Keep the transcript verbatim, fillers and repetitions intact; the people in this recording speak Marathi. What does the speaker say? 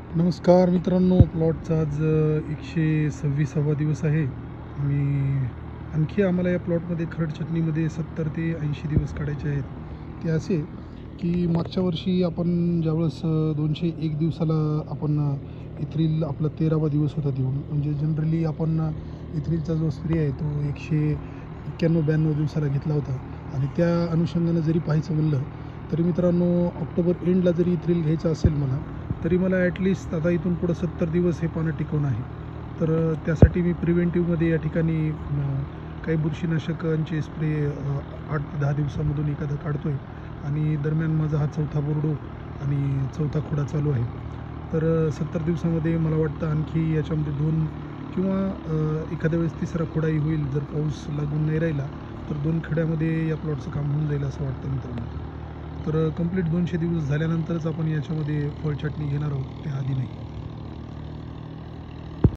नमस्कार मित्रांनो, प्लॉटचा आज अ, एकशे सव्वीसावा दिवस आहे आणि आणखी आम्हाला या प्लॉटमध्ये खरड चटणीमध्ये सत्तर ते ऐंशी दिवस काढायचे आहेत. ते असे की मागच्या वर्षी आपण ज्यावेळेस अ, दोनशे एक दिवसाला आपण अ, इथ्रिल आपला तेरावा दिवस होता देऊन, म्हणजे जनरली आपण अ, इथ्रिलचा जो स्प्रे आहे तो एकशे एक्क्याण्णव ब्याण्णव दिवसाला घेतला होता आणि त्या अनुषंगानं जरी पाहायचं म्हणलं तरी मित्रांनो, ऑक्टोबर एंडला जरी इथ्रिल घ्यायचं असेल मला, तरी मला ॲटलिस्ट आता इथून पुढं सत्तर दिवस हे पानं टिकवणं आहे. तर अ, त्यासाठी मी प्रिव्हेंटिव्हमध्ये या ठिकाणी अ, काही बुरशीनाशकांचे स्प्रे अ, आठ ते दहा दिवसामधून एखादा काढतो आहे आणि दरम्यान माझा हा चौथा बोर्डो आणि चौथा खोडा चालू आहे. तर अ, सत्तर दिवसामध्ये मला वाटतं आणखी याच्यामध्ये दोन किंवा अ, एखाद्या वेळेस तिसरा खोडाही होईल. जर पाऊस लागून नाही राहिला तर दोन खड्यामध्ये या प्लॉटचं काम होऊन जाईल असं वाटतं मित्रांनो. तर कंप्लीट दोनशे दिवस झाल्यानंतरच आपण याच्यामध्ये फळ चटणी घेणार आहोत, त्याआधी नाही.